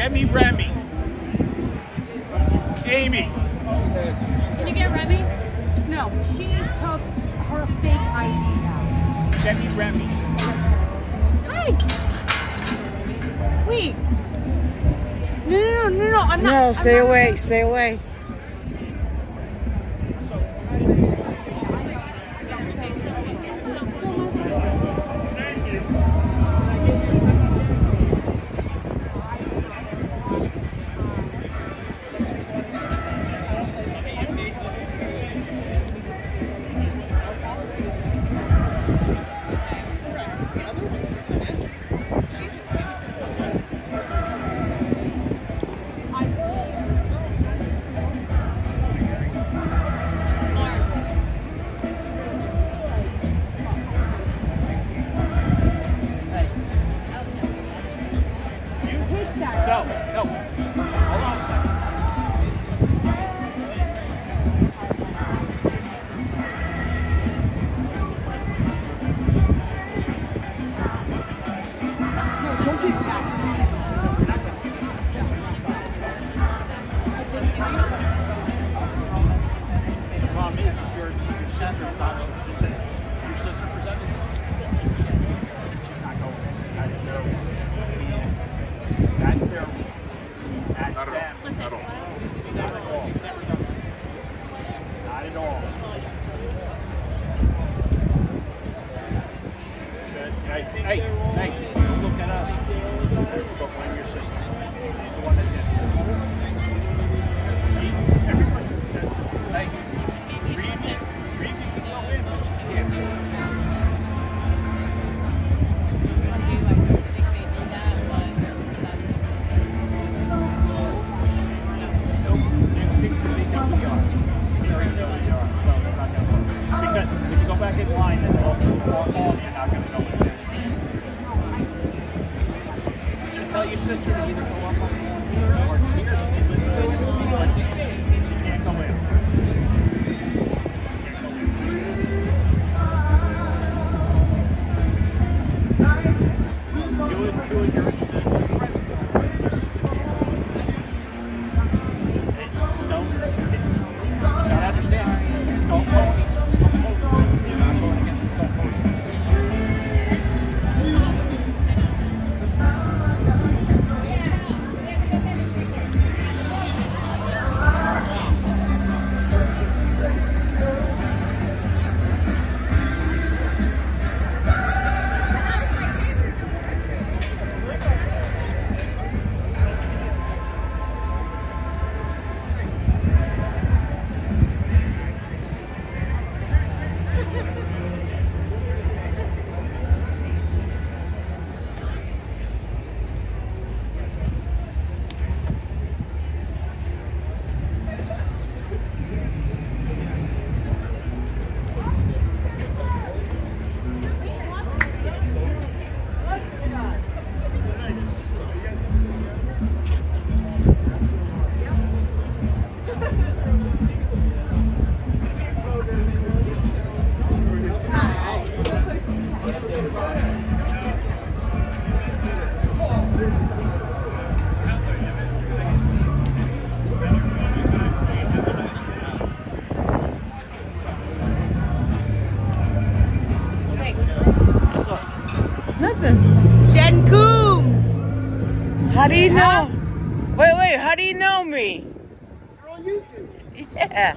Get me Remy. Amy. Can you get Remy? No, she took her fake ID out. Get me Remy. Hi. Wait. No, I'm not. No, stay away, stay away. No. Hold on a second. The problem is your sister thought your sister presented. She's not going in. That's their That's them. Listen. Not at all. Not at all. Hey, don't look at us. Go blame your sister. She's the one that did it. Everybody says, hey, Reed can go in, but she can't. Because if you go back in line, then all you're not going to go in there. Just tell your sister to either go up on the or here and listen to it, but she can't go in. Do it your Nothing. Jen Coombs. How do you know? Wait, how do you know me? You're on YouTube. Yeah.